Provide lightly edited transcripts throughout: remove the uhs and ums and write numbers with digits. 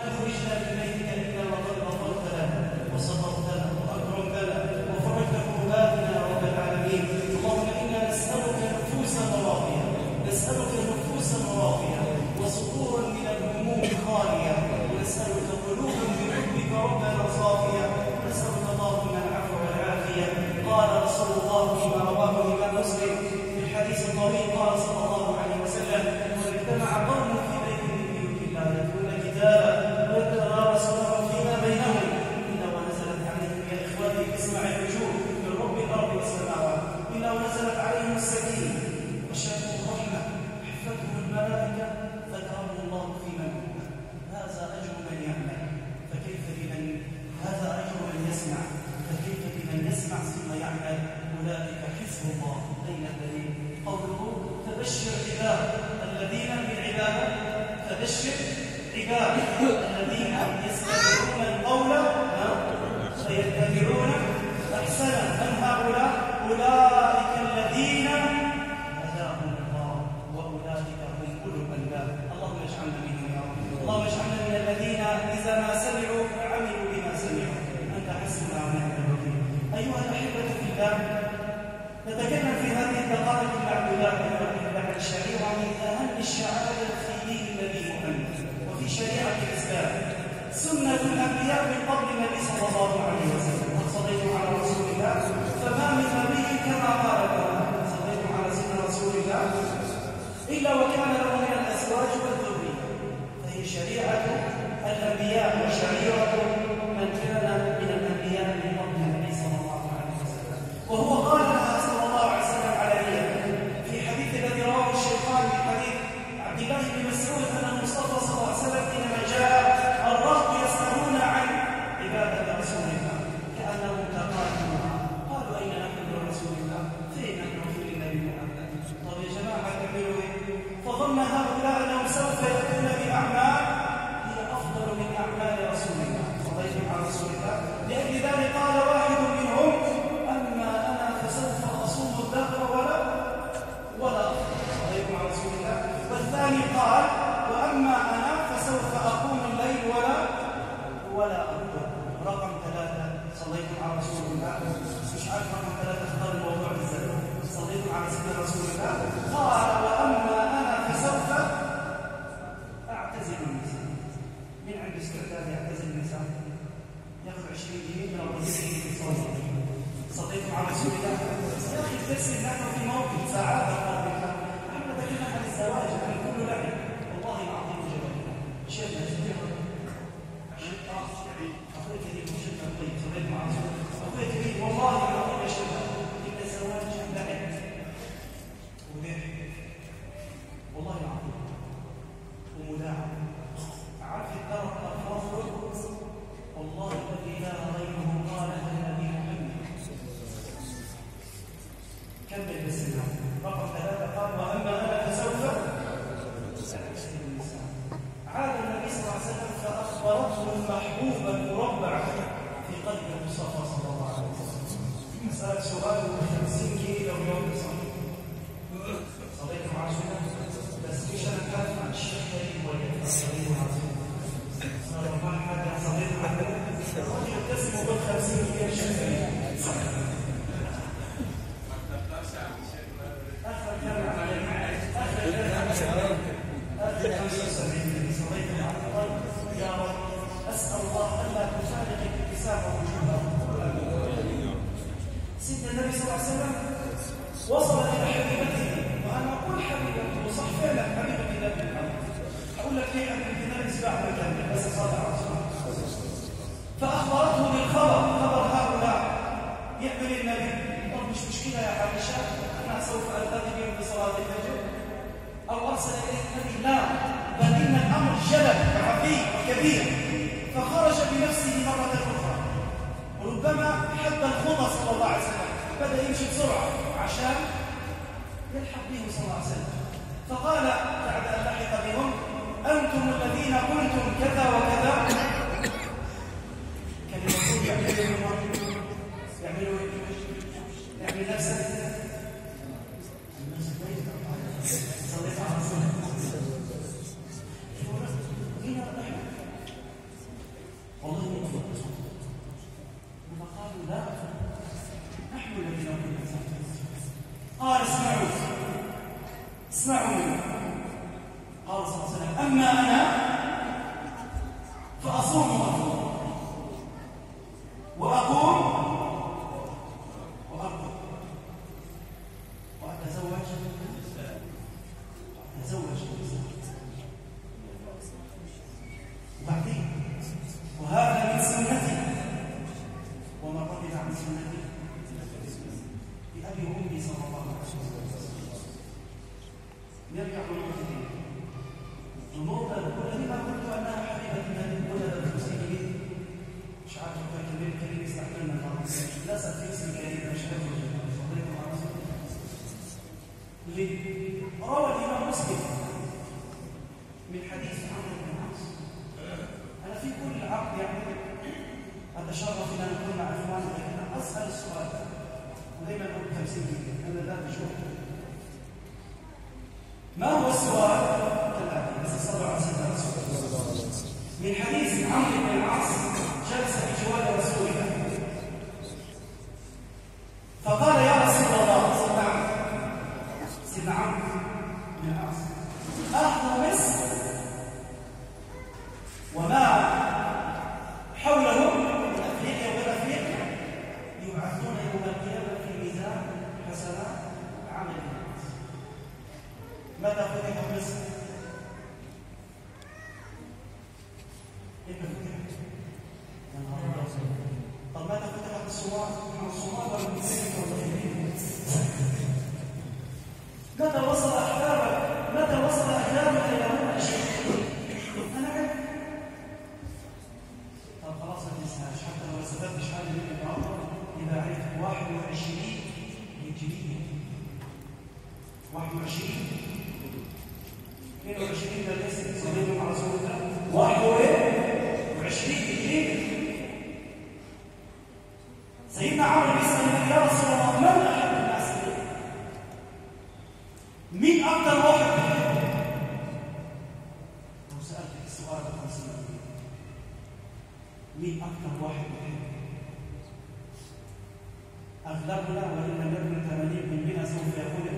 خرجنا من بيتك إلا وقد غفرت لنا وصبرت لنا وأكرمت لنا وفرجت كرباتنا يا رب العالمين. اللهم إنا نسألك نفوسا راضية، نسألك نفوسا راضية وصدورا من الهموم خالية، ونسألك قلوبا بحبك ربنا صافية، نسألك اللهم العفو والعافية. قال رسول الله فيما رواه الإمام مسلم في الحديث الطويل قال صلى الله عليه وسلم: واجتمع قوم في بيت من بيوت الله يتلون كتابا ويتدارسونه فيما بينهم إلا ونزلت عليهم يا إخوتي اسمع الوجوه من رب الأرض والسماوات، إلا ونزلت عليهم السكينة وشاءتهم الرحمة حفتهم الملائكة ذكرهم الله في من هذا أجر من يعمل، فكيف بمن هذا أجر من يسمع، فكيف بمن يسمع ثم يعمل؟ أولئك حزب الله. أين الدليل؟ قوله فبشر عباد الذين بالعبادة، فبشر عباد الذين يستمعون القول فيتبعون أحسنه. من هؤلاء؟ أولئك الذين هداهم الله وأولئك هم أولو الألباب. اللهم اجعلنا منهم يا رب. اللهم اجعلنا من الذين إذا ما سمعوا عملوا بما سمعوا. أنت حسبنا ونعم الوكيل. أيها الأحبة في الله، نتكلم في هذه الدقائق المعدودات عن الشريعة من أهم الشعائر في دين النبي محمد وفي شريعة الإسلام، سنة الأنبياء من قبل النبي صلى الله عليه وسلم. قد صليتم على رسول الله فما من نبي كما قال تعالى صليتم على سيدنا رسول الله إلا وكان له من الأزواج والذرية، فهي شريعة الأنبياء وشريعة من كان من الأنبياء من قبل النبي صلى الله عليه وسلم. وهو قال لها صلى الله عليه وسلم عليها في حديث الذي رواه الشيخان من حديث عبد الله بن مسعود أن المصطفى صلى الله عليه وسلم حينما جاء الرهط يسألون عن عبادة رسول الله كأنهم تقاتلوها، قالوا أين نحن برسول الله؟ فين نحن في النبي محمد؟ طب يا جماعة تعملوا إيه؟ فظن هؤلاء أنهم سوف يأتون بأعمال هي أفضل من أعمال رسول الله صلى الله عليه وسلم. لأجل ذلك قال واحد منهم: أما أنا فسوف أصوم الدهر ولا صليت على رسول الله. والثاني قال: وأما أنا فسوف أقوم الليل ولا أرقد. رقم 3 صليت على رسول الله. مش عارف رقم 3 اختار الموضوع بالذات. صليت على سيدنا رسول الله. قال: وأما أنا فسوف أعتزل النساء. من عنده استعداد يعتزل النساء؟ ياخذ 20 جنيه من الرجل في الصلاة. صليت على رسول الله. يا أخي تسلم نحن في موقف ساعات قادمة. نحن نتكلم عن الزواج عن كل لعب. والله العظيم جميل. شيخنا أخوي كريم مش التنقيب. صليت مع رسول الله. أخوي كريم والله العظيم يا شباب إن الزواج لعب وضحك والله العظيم ومداعب. عارف الدرب الأفضل والله الذي لا غيره قال النبي محمد. كمل بس رقم 3 قال: وأما أنا فسوف أعتزل النساء. عاد النبي صلى الله عليه وسلم فأخبرته المحبوب المربع في قلب المصطفى صلى الله عليه وسلم. سأل سؤاله 50 كيلو يوم صليت مع رسول الله. بس مش أنا أتكلم عن الشيخ كريم ولا صليت مع رسول الله. صار ما حدا صليت مع الرجل يبتسم وقال 50 كيلو شيخ كريم. آخر كلام عليه آخر 75 صليت مع الرجل. يا رب أسأل الله ألا تفارق الكتاب وجوده. سيدنا النبي صلى الله عليه وسلم وصل إلى حبيبته، وأنا أقول حبيبته صح فعلا حبيبة النبي محمد. أقول لك هي أنت النبي سبحانه وتعالى بس صلى على رسول الله. فأخبرته بالخبر، خبر هؤلاء يقبل النبي. طب مش مشكلة يا عائشة أنا سوف ألتقي بهم في صلاة الفجر أو أرسل إليه النبي. لا، بل إن الأمر جلل عظيم وكبير. فخرج بنفسه مرة أخرى، ربما حتى الخطى صلى الله عليه وسلم بدأ يمشي بسرعة عشان يرجع بالنقطة دي. النقطة الأولى دي ما قلت أنها حبيبة النبي ولا المسلمين. مش عارف كريم كريم يستحملنا النهارده. للأسف في اسم كريم مش عارف ليه؟ روى الإمام مسلم من حديث عمرو بن العاص. أنا في كل عقد يعني أتشرف إن أنا أكون مع إخواني لكن أسأل السؤال ودائما أقول 50 جنيه أنا لا بشوف. ما هو السؤال؟ كالآتي بس صلوا على سيدنا رسول الله. من حديث عمرو بن العاص جلس بجوار رسول الله فقال يا رسول الله سيدنا عمرو بن العاص أحضر مصر وما حوله من أفريقيا وغير أفريقيا يبعثون يوم القيامة في ميزان حسنات عمل الناس. متى فتحت مصر؟ إمتى فتحت؟ طب متى فتحت الصومال؟ الصومال ولا المكسيك ولا الفلبين؟ متى وصل أحلامك؟ متى وصل أحلامك إلى هنا الشيء؟ أنا عارف. طب خلاص ما تنساش حتى لو استفدت شهادة من النهارده إذا عرفت 21 هجرية 21 22 ده لسه صلينا مع رسول الله 21 هجرية. سيدنا عمرو بيسأل النبي يا رسول الله من أحب الناس إليك؟ مين أكثر واحد بيحبك؟ لو سألتك السؤال ده 50 مين أكثر واحد بيحبك؟ أغلبنا وإن لم يكن 80% سوف يقول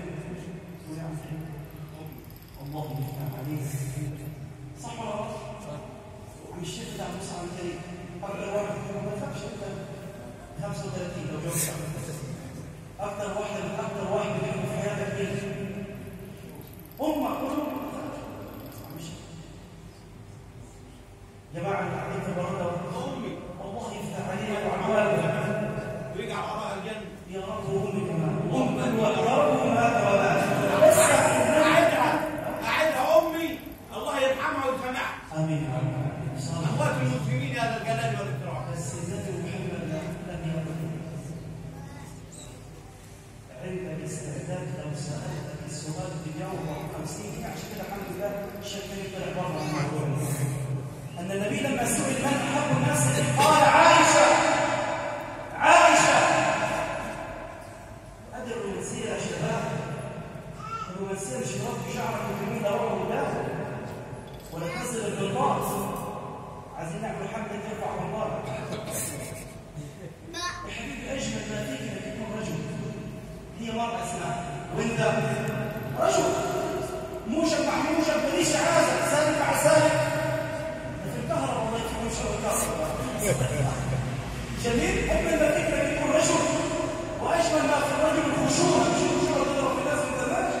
الله يفتح عليك. صح ولا غلط؟ عم الشيخ بتاع موسى عم الكريم أكثر واحد ما تفهمش أنت 35 لو جاوبت أكثر واحد بيحبه في حياتك مين؟ أمك جماعة اللي قاعدين في برده أمي الله يفتح عليها وعلى والدها ويجعل وراها الجنة يا رب وأمي كمان أمك وأقربهم هذا ولا أعدها أمي الله يرحمها ويسامحها آمين أخوات المسلمين هذا الجلال والإكرام بس النبي محمد لم يقل عندك استعداد لو سألتك السؤال بجاوب 50 عشان كده الحمد لله الشيخ طلع بره الموضوع أن النبي لما سئل من أحب الناس قال عائشة. هذه الرومانسية يا شباب الرومانسية مش تربي شعرك وتميل ورا وداخل ولا تنزل البلباط. عايزين نعمل حملة ترفع بلباط. يا حبيبي أجمل ما فيك إنك تكون رجل. هي مرأة اسمها وأنت رجل موشك مع موشك ماليش عازة سالك مع سالك. جميل أجمل ما فيك أن يكون رجل وأجمل ما في الرجل الخشوع تضرب في الناس والدماج.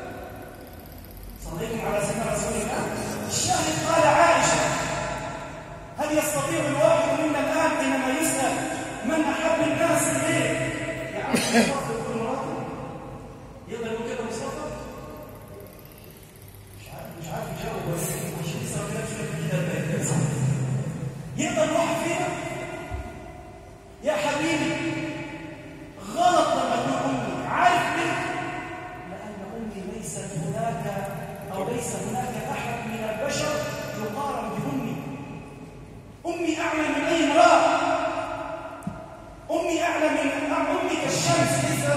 صليتم على سيدنا رسول الله. الشاهد قال عائشة هل يستطيع الواحد منا الآن حينما يسأل من أحب الناس إليه يا عم مصطفى يقول مراته يقدر يقول كده مصطفى؟ مش عارف يجاوب عشان يسأل كده كده يقدر واحد فينا يا حبيبي غلط لما تقول أمي. عارف ليه؟ لأن أمي ليست هناك أو ليس هناك أحد من البشر يقارن بأمي. أمي أعلى من أي امرأة. أمي أعلى من أمي كالشمس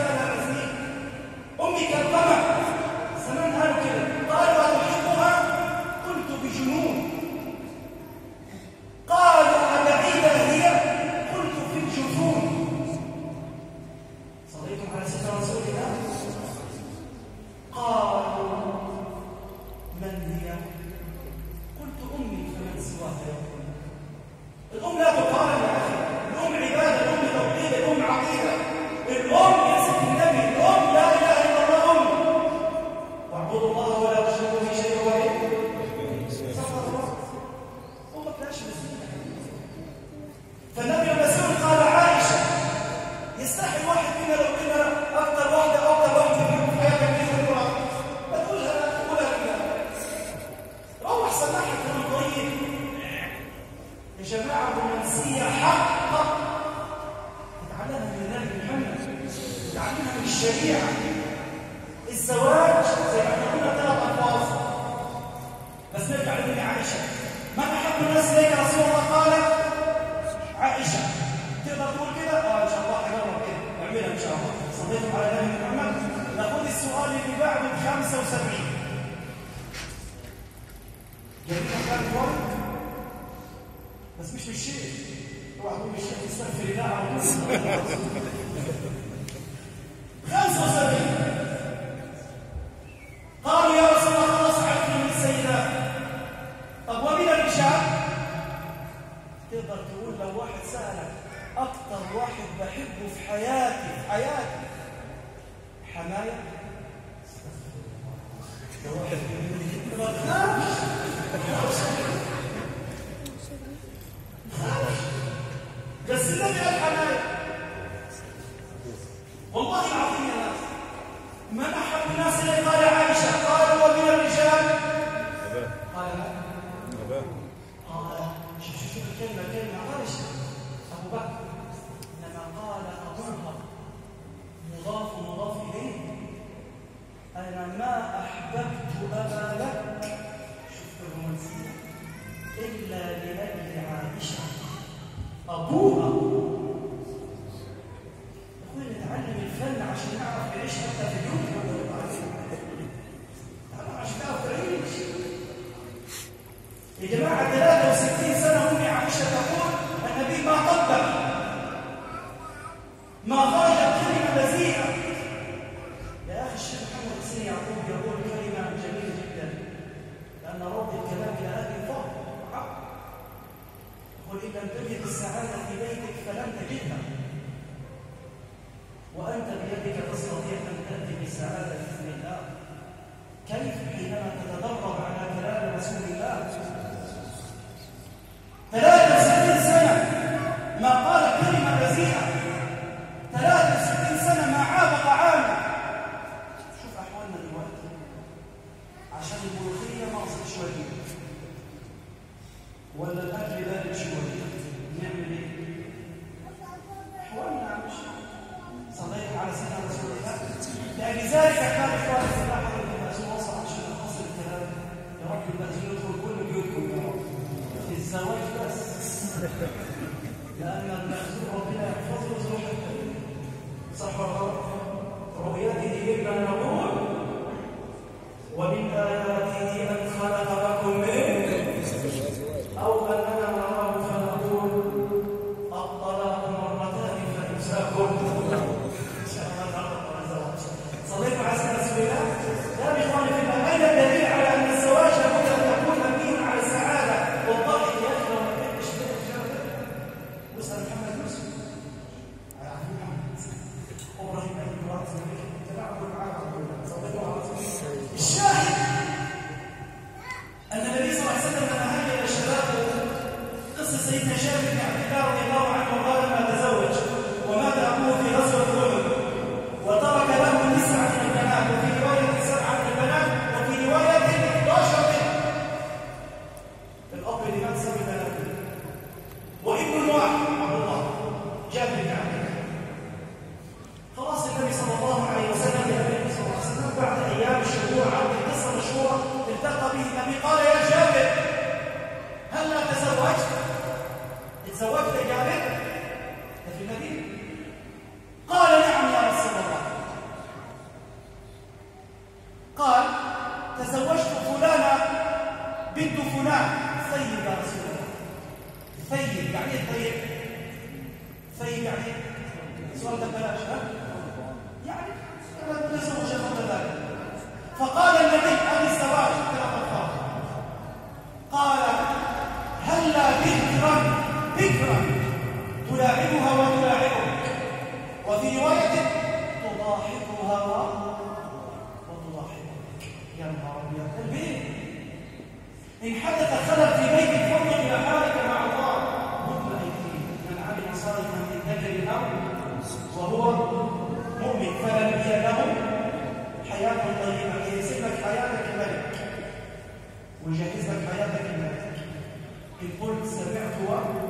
جماعة رومانسية حق تتعلمها من النبي محمد، تتعلمها من الشريعة. الزواج زي ما احنا قلنا 3 ألفاظ، بس نرجع لابن عائشة. من أحب الناس إليك يا رسول الله؟ قال عائشة. تقدر تقول كده؟ إن شاء الله حجرب كده، نعملها إن شاء الله. صليتم على النبي محمد. ناخذ السؤال اللي بعده ب 75. جميل كان فوق بس مش بالشيء. اوعى تقول بالشيء تستغفر الله على طول. 75 قالوا يا رسول الله خلاص عرفنا من السيدات، طب ومن الرجال؟ تقدر تقول لو واحد سألك أكثر واحد بحبه في حياتي حماية، بس النبي قال حماية. والله العظيم يا ناس، من أحب الناس إليه؟ قال عائشة. قال ومن الرجال؟ قال لا. قال شوف كلمة عائشة أبو بكر، لما قال أبوها مضاف إليه، أنا ما أحببت أبا لك، شوف الرومانسية، إلا لأجل عائشة أبوها. أخوي نتعلم الفن عشان نعرف نعيش حتى في اليوم. تعلم عشان تعرف تعيش يا جماعة. 63 سنة أمي عائشة تقول النبي ما قبل، ما خرجت كلمة بذيئة. يا أخي الشيخ محمد حسين يعقوب يقول كلمة جميلة جدا، لأن رد الكلام إلى أهل الفضل حق. يقول إن لم تجد السعادة في بيتك فلن تجدها، وأنت بيدك تستطيع أن تأتي بالسعادة بإذن الله. كيف حينما تتدرب على كلام رسول الله 63 سنة ما قال كلمة بذيئة، 63 سنة ما عاب طعامه. شوف أحوالنا دلوقتي، عشان الملوخية ناقصة شوية ولا الأكل بارد شوية، نعمل إيه؟ أحوالنا مش صليت على سيدنا رسول الله. لذلك كان إخواني في الله حضرة المأذون وصل عشان أخصر الكلام. يا رب المأذون يدخل كل بيوتكم يا رب في الزواج بس، لأن المأذون ربنا يحفظه زوجته صح ولا غلط؟ رؤيته إما نقول ومن آياته أن خلق لكم من أو أننا نراه فنقول الطلاق مرتان فإمساكم. صليت على سيدنا رسول الله. يا إخواني في الله، أين الدليل على أن الزواج لابد أن يكون مبنيا على السعادة والضحك؟ يا أخي لو ما تحبش واسأل محمد يوسف عارف محمد إبراهيم أبي بكر تلاعبوا معاه. صليت على رسول الله. الشاهد أن النبي صلى الله عليه وسلم لما هاجر شبابه، قصة سيدنا جابر بن عبد الله رضي الله عنه قال ما تزوج ومات أبوه في غزوة أحد وترك له 9 من البنات، وفي رواية 7 من البنات، وفي رواية 11 منهم. الأب اللي مات 7 بنات وابن واحد عبد الله جابر بن عبد الله. خلاص النبي صلى الله عليه وسلم بعد أيام شهور عن القصة مشهورة التقى به النبي قال يا جابر هل لا تزوجت؟ تزوجت يا جابر؟ ده في المدينة. قال نعم يا رسول الله. قال تزوجت فلانة بنت فلان. ثيب يا رسول الله. ثيب يعني ايه ثيب؟ ثيب يعني سؤال ده بلاش يعني تزوج قبل ذلك. فقال النبي أبي الزواج 3 ألفاظ. قال هلا بكرا تلاعبها وتلاعبك، وفي رواية تضاحكها وتضاحكك. يا نهار أبيض البيت. إن حدث خلل في بيتك فانظر إلى حالك مع الله. مطمئنين من عمل صالحا من ذكر أو وهو مؤمن فلنحيي له حياة طيبة. يسيب لك حياتك الملك ويجهز لك حياتك الملك. إن قلت سمعت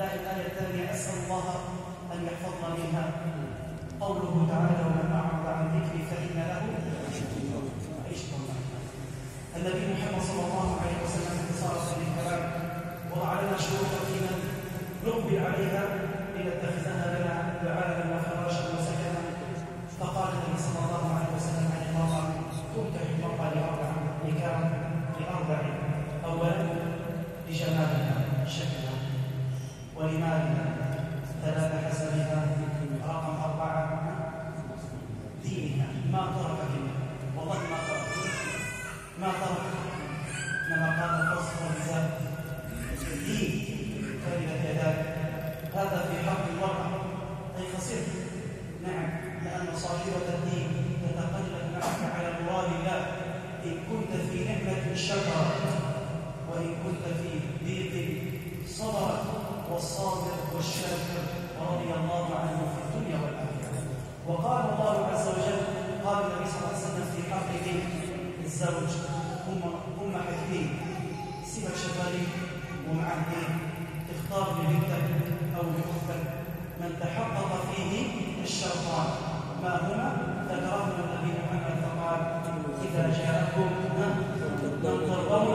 الآية الثانية أسأل الله أن يحفظنا منها قوله تعالى ومن أعرض عن ذكري فإن له عيشة ضنكا. النبي محمد صلى الله عليه وسلم اختصارا للكلام وضع لنا شروطا في من نقبل عليها لنتخذها لنا دعاء وفراشا وسكنا. فقال النبي صلى الله عليه وسلم عن المرأة تنكح المرأة لأربع: أولا لجمالها شكلها، ولمالها، ثلاث حسبها، رقم 4 دينها. ما ترك دينها، والله ما ترك إنما قال فصل النساء الدين كلمة يداك. هذا في حق المرأة أي خسرت. نعم، لأن صاحبة الدين تتقلب معك على مراد الله. إن كنت في نعمة شكرت، وإن كنت في ضيق صبرت. والصابر والشاكر رضي الله عنه في الدنيا والآخرة. وقال الله عز وجل، قال النبي صلى الله عليه وسلم في حق الزوج: هم حاجتين، سيبك شغالين ومعهدين، اختار لبنتك أو لأختك من تحقق فيه الشرطان. ما هما؟ ذكرهما النبي محمد فقال: إذا جاءكم من ترضون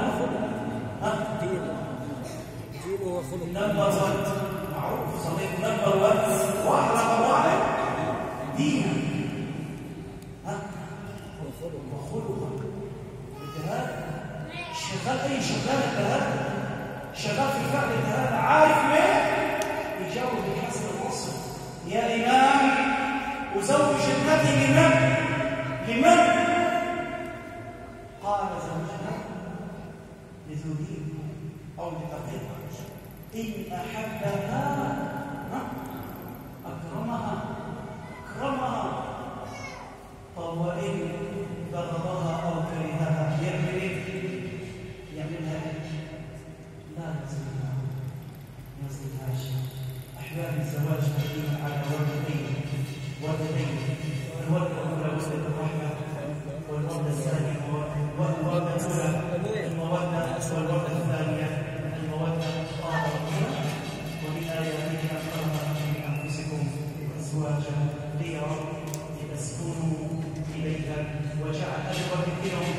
نمبر 1 معروف صديق، نمبر 1 رقم 1 دينا وخلقا. الجهاد شغال، أي شغال الجهاد شغال في فعل الجهاد، عارف ليه؟ يجاوب بحسب الوصف. يا إمام أزوج ابنتي لمن؟ قال زوجها لذو دين أو لتقيها. إن أحبها أكرمها. طب وإن بغضها أو كرهها يعملها لا يزيدهاش. أحيانا الزواج مبني على وردين: الوردة الأولى وردة الرحمة، والوردة الثانية المودة، والوردة الثانية المودة. قال ربنا: ومن آياته أن خلق لكم من أنفسكم أزواجا لتسكنوا إليها وجعل بينهم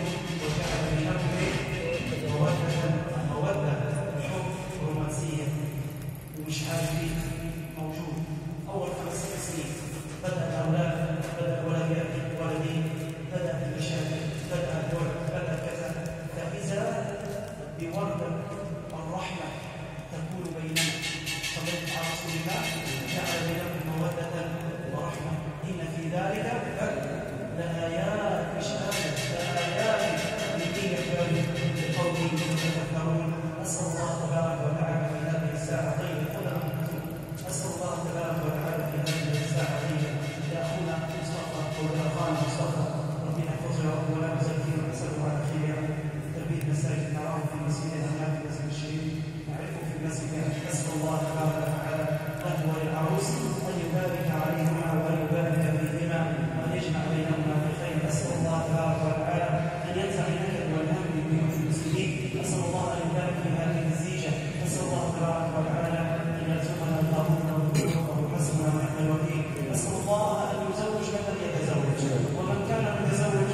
مودة، حب، رومانسية. ومش عارفين موجود. أول 5 سنين بدأ الولد يأتي ولدين، بدأ المشاكل، بدأ الدور، بدأ كذا. فإذا بوردة الرحمة تكون بيننا صليت على رسول الله جعل بينكم مودة ورحمة. إن في ذلك لآيات، مش لآيات لقوم يتفكرون. أسأل الله تبارك وتعالى في هذه الساعة طيب القدر. أسأل الله تبارك وتعالى في هذه الساعة طيب لأخونا مصطفى ولأخانا مصطفى، ربنا يحفظه ولا يزكيه ونسأله على خير. تربية مساجد نراه في مسجدنا هناك في المسجد الشريف، نعرفه في مسجدنا. أسأل الله تبارك وتعالى له وللعروس أن يبارك عليهما وأن يبارك فيهما وأن يجمع بينهما بخير. أسأل الله تبارك وتعالى أن ينزع النكد والهم من بيوت المسلمين. أسأل الله أن يبارك في هذه الزيجة. أسأل الله تبارك وتعالى أن يرزقنا القبول والرزق وحسننا ونعم الوكيل. أسأل الله أن يزوج من لم يتزوج، ومن كان متزوج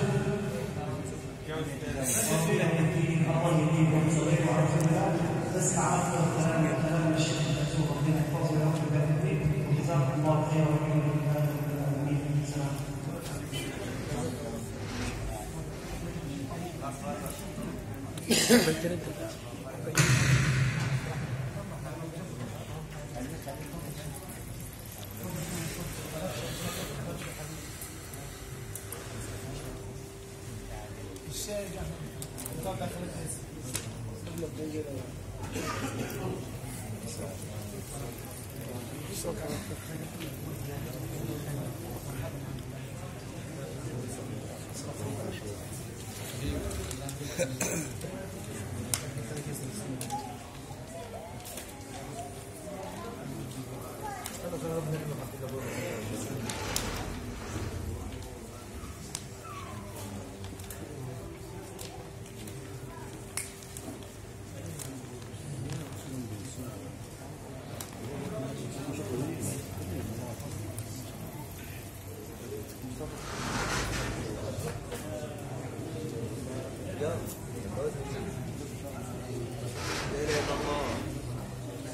الله يهديكم ويصليكم على رسول الله. نسمع أفضل كلام الشيخ المكتوب، ربنا يحفظه ويغفر له الدين. جزاكم الله خيرا ويكرمكم من هذا العالمين. السلام.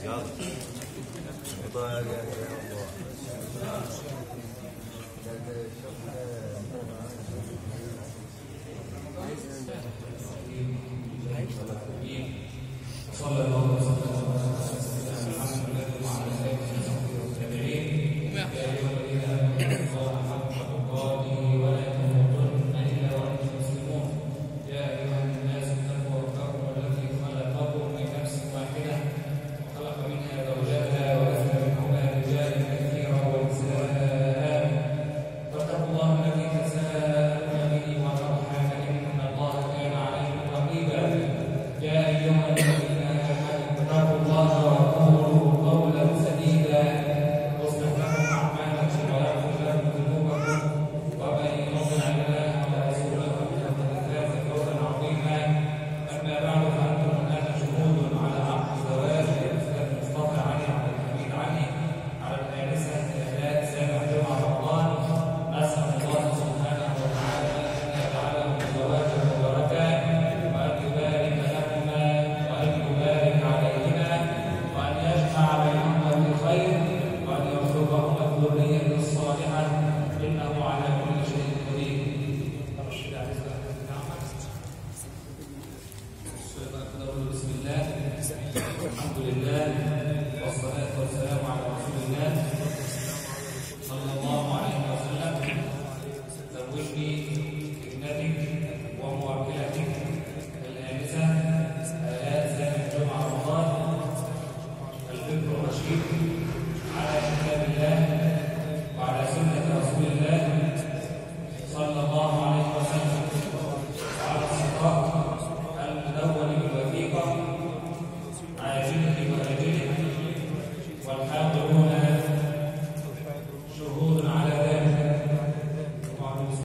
صلى الله عليه وسلم على محمد وعلى اله وصحبه والتابعين. يا ايها الذين امنوا اتقوا الله حق تقاته ولا تموتن الا وانتم مسلمون. يا ايها الناس اتقوا ربكم الذي خلقكم من نفس واحده وخلق منها زوجها وبث منهما رجالا كثيرا ونساء. واتقوا الله الذي تساءلون به والارحام ان الله كان عليكم رقيبا. يا ايها الذين اتقوا الله وقولوا قولا سديدا يصلح لكم اعمالكم ويغفر لكم ذنوبكم ومن يطع الله ورسوله فقد فاز فوزا عظيما. اما بعد فانتم الان شهود على عقد زواج الاستاذ مصطفى علي عبد الحميد علي على الآنسة إهلاك سابع جمعة رمضان. نسأل الله سبحانه وتعالى أن يجعله زواجا مباركا وأن يبارك لهما وأن يبارك عليهما وأن يجمع بينهما بخير وأن يرزقهما الذرية الصالحة إنه على كل شيء قدير. بسم الله الحمد لله